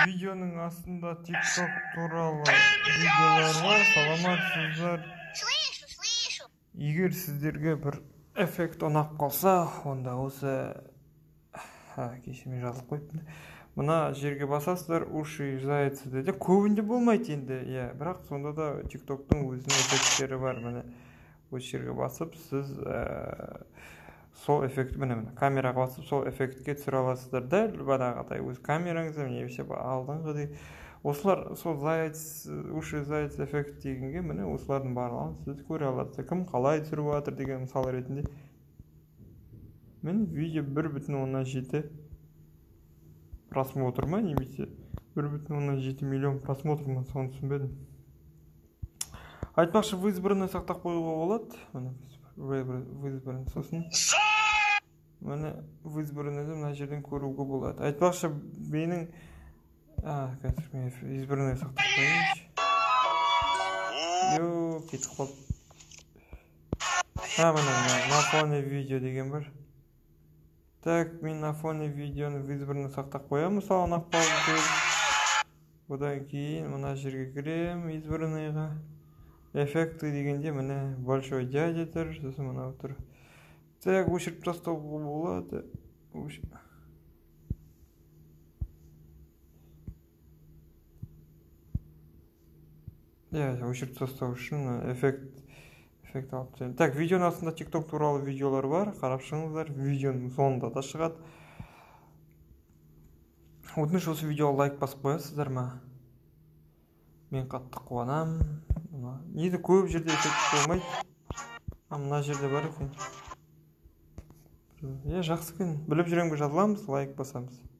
Видеоның астында TikTok туралы видеолар бар. Саламатсыздар. Егер сіздерге бір эффект ұнап қалса, онда осы кешеме жазылып қойыппын. Мына жерге басасыздар, уши зайцы деді. Көбінде болмайды енді, бірақ сонда да TikTok-тың өзінің эффекттері бар. Міне осы жерге басып, сіз сол эффект, камераға басып, сол эффектке түсіре аласыздар. Дәл бағанағыдай өз камераңызды немесе алдыңғыдай. Осылар сол заяц, уши заяц эффект дегенге міне осылардың барлығын сіз көре аласыздар. Кім қалай түсіріп жатыр деген мысал ретінде. Міне видео 1,7 просмотр ма, немесе 1,7 миллион просмотр ма, соны түсінбедім. Айтпақшы, в избранный сақтап қоюға болады. В избранный, сосын міне в избранныйды мына жерден көруге болады. Айтпақшы, менің қазір мен избранный сақтап қойыңызшы. Кетіп қалды. Міне на фоне видео деген бар. Так, мен на фоне видеоны в избранный сақтап қоямын. Мысалы, ұнап қалды. Одан кейін мына жерге кірем, избранныйға. Эффекты дегенде міне большой дядя тұр, сосын мынау тұр. Так, өшіріп тастауға болады. Өшіріп тастау үшін эффект алып тастаймын. Так, видеоның астында TikTok туралы видеолар бар. Қарап шығыңыздар, видеоның соңында да шығады. Өтініш, осы видеоға лайк басып қоясыздар ма? Мен қатты қуанамын. Неді көп жерде эффект болмайды. Мына жерде бар екен. Жақсы екен. Біліп жүремін, жазыламыз, лайк басамыз.